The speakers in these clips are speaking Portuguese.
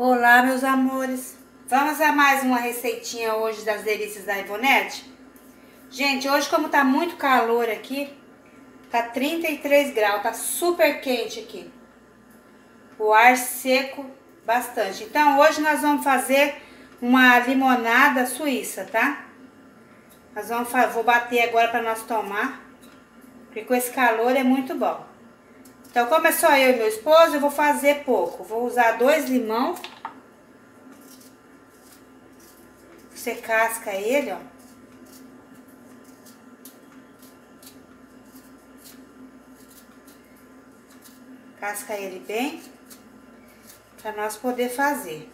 Olá, meus amores! Vamos a mais uma receitinha hoje das delícias da Ivonete? Gente, hoje como tá muito calor aqui, tá 33 graus, tá super quente aqui. O ar seco bastante. Então hoje nós vamos fazer uma limonada suíça, tá? Vou bater agora para nós tomar, porque com esse calor é muito bom. Então como é só eu e meu esposo, eu vou fazer pouco. Vou usar 2 limão. Você casca ele, ó. Casca ele bem, para nós poder fazer.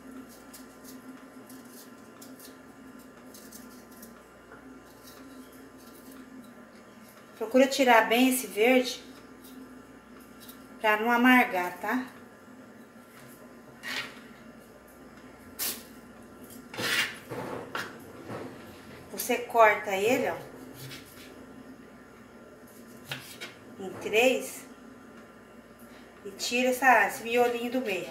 Procura tirar bem esse verde, para não amargar, tá? Você corta ele, ó, em 3 e tira esse miolinho do meio.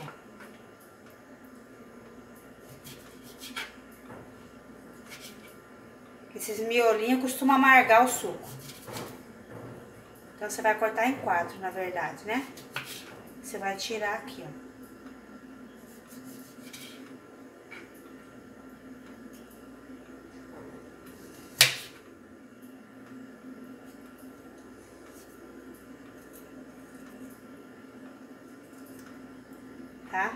Esses miolinhos costumam amargar o suco. Então você vai cortar em 4, na verdade, né? Você vai tirar aqui, ó. Tá?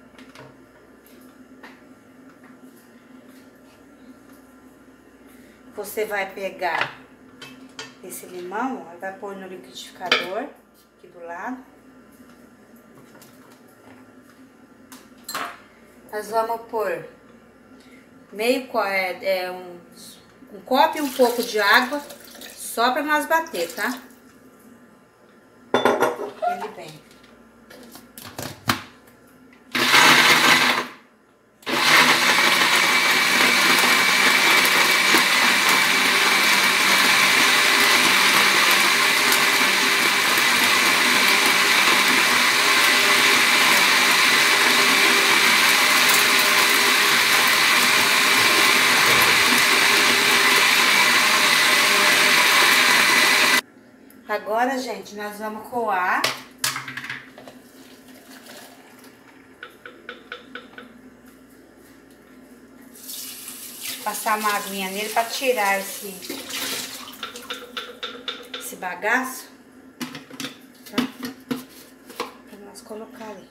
Você vai pegar esse limão, ó, vai pôr no liquidificador, aqui do lado. Nós vamos pôr um copo e um pouco de água, só para nós bater, tá? Ele bem. Agora, gente, nós vamos coar. Passar uma aguinha nele para tirar esse bagaço, tá? Para nós colocar ali.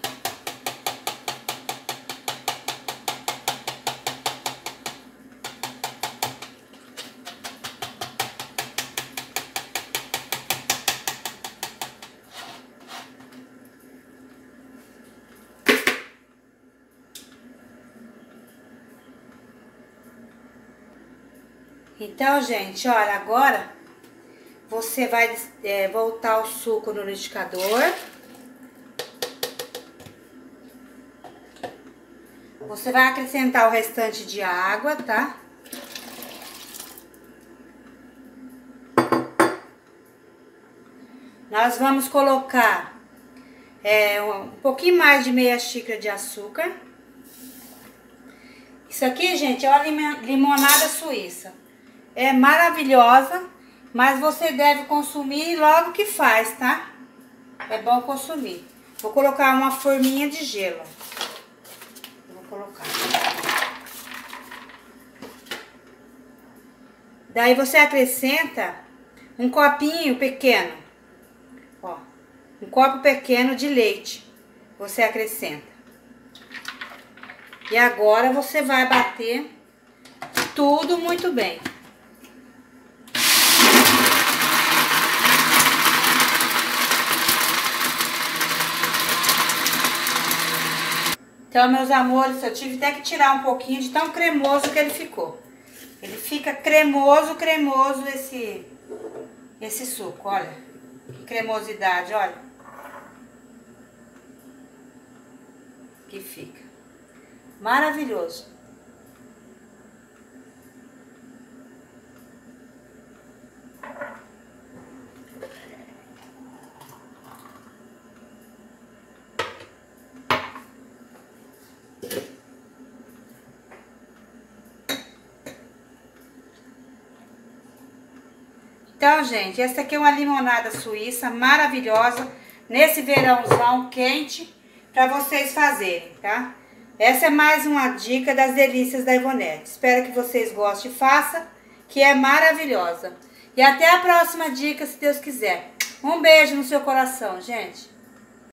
Então, gente, olha, agora você vai voltar o suco no liquidificador. Você vai acrescentar o restante de água, tá? Nós vamos colocar um pouquinho mais de meia xícara de açúcar. Isso aqui, gente, é uma limonada suíça. É maravilhosa, mas você deve consumir logo que faz, tá? É bom consumir. Vou colocar uma forminha de gelo. Vou colocar. Daí você acrescenta um copinho pequeno, ó, um copo pequeno de leite. Você acrescenta. E agora você vai bater tudo muito bem. Então, meus amores, eu tive até que tirar um pouquinho de tão cremoso que ele ficou. Ele fica cremoso esse suco, olha. Que cremosidade, olha. Que fica. Maravilhoso. Então, gente, essa aqui é uma limonada suíça maravilhosa, nesse verãozão quente, para vocês fazerem, tá? Essa é mais uma dica das delícias da Ivonete. Espero que vocês gostem e façam, que é maravilhosa. E até a próxima dica, se Deus quiser. Um beijo no seu coração, gente.